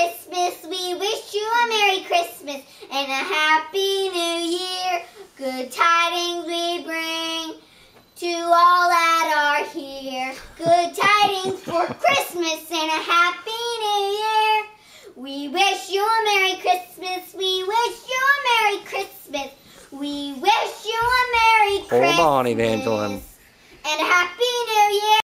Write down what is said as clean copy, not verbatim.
Christmas. We wish you a Merry Christmas and a Happy New Year. Good tidings we bring to all that are here. Good tidings for Christmas and a Happy New Year. We wish you a Merry Christmas. We wish you a Merry Christmas. We wish you a Merry Christmas. Hold on, Evangeline. And a Happy New Year.